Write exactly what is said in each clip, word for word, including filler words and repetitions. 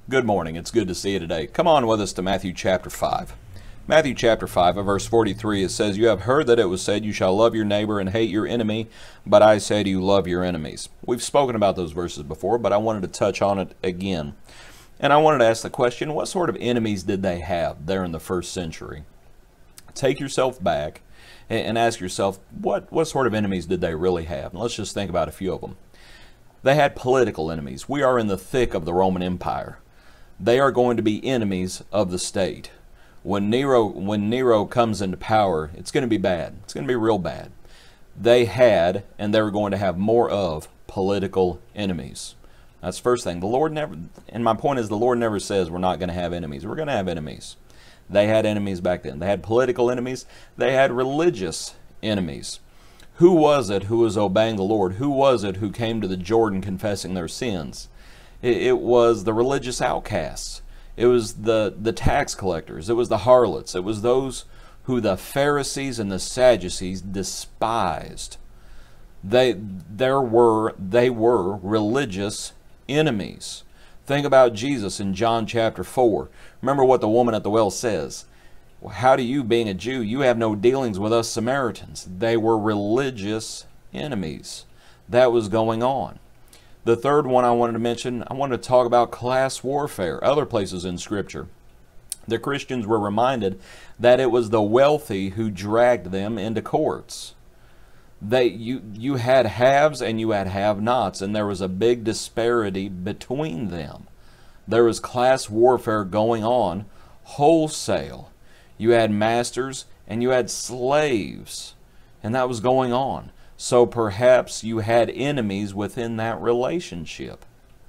Good morning. It's good to see you today. Come on with us to Matthew chapter five. Matthew chapter five, verse forty-three, it says, "You have heard that it was said, you shall love your neighbor and hate your enemy, but I say to you, love your enemies." We've spoken about those verses before, but I wanted to touch on it again. And I wanted to ask the question, what sort of enemies did they have there in the first century? Take yourself back and ask yourself, what, what sort of enemies did they really have? And let's just think about a few of them. They had political enemies. We are in the thick of the Roman Empire. They are going to be enemies of the state. When Nero, when Nero comes into power, it's going to be bad. It's going to be real bad. They had, and they were going to have more of, political enemies. That's the first thing. The Lord never, and my point is the Lord never says we're not going to have enemies. We're going to have enemies. They had enemies back then. They had political enemies. They had religious enemies. Who was it who was obeying the Lord? Who was it who came to the Jordan confessing their sins? It, it was the religious outcasts. It was the, the tax collectors. It was the harlots. It was those who the Pharisees and the Sadducees despised. They, there were, they were religious enemies. Think about Jesus in John chapter four. Remember what the woman at the well says. How do you, being a Jew, you have no dealings with us Samaritans? They were religious enemies. That was going on. The third one I wanted to mention, I wanted to talk about class warfare. Other places in Scripture, the Christians were reminded that it was the wealthy who dragged them into courts. They, you, you had haves and you had have-nots, and there was a big disparity between them. There was class warfare going on wholesale. You had masters and you had slaves, and that was going on. So perhaps you had enemies within that relationship.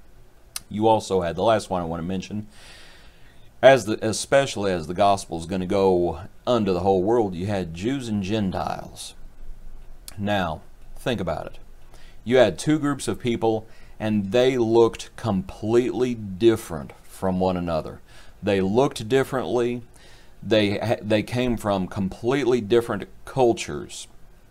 You also had, the last one I want to mention, as the, especially as the gospel is going to go unto the whole world, you had Jews and Gentiles. Now, think about it. You had two groups of people, and they looked completely different from one another. They looked differently. They, they came from completely different cultures.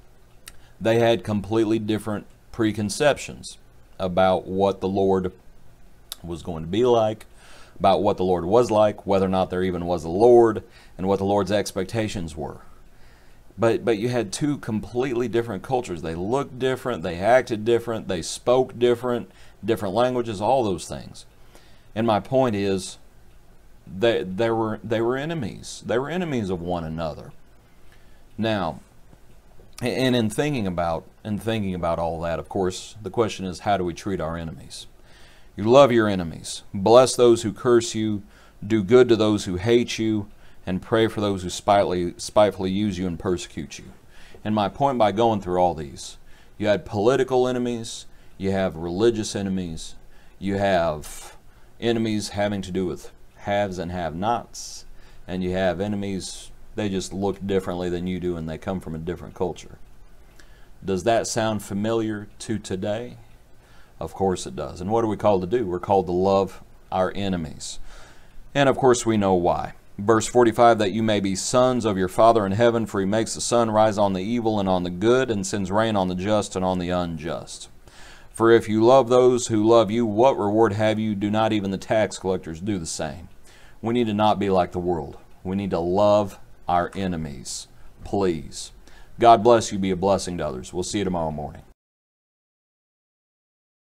They had completely different preconceptions about what the Lord was going to be like, about what the Lord was like, whether or not there even was a Lord, and what the Lord's expectations were. But, but you had two completely different cultures. They looked different, they acted different, they spoke different, different languages, all those things. And my point is, they, they, were, they were enemies. They were enemies of one another. Now, and in thinking about, in thinking about all that, of course, the question is, how do we treat our enemies? You love your enemies. Bless those who curse you. Do good to those who hate you. And pray for those who spitefully, spitefully use you and persecute you. And my point by going through all these, you had political enemies, you have religious enemies, you have enemies having to do with haves and have-nots, and you have enemies, they just look differently than you do and they come from a different culture. Does that sound familiar to today? Of course it does. And what are we called to do? We're called to love our enemies. And of course we know why. Verse forty-five, that you may be sons of your Father in heaven, for he makes the sun rise on the evil and on the good, and sends rain on the just and on the unjust. For if you love those who love you, what reward have you? Do not even the tax collectors do the same? We need to not be like the world. We need to love our enemies. Please. God bless you. Be a blessing to others. We'll see you tomorrow morning.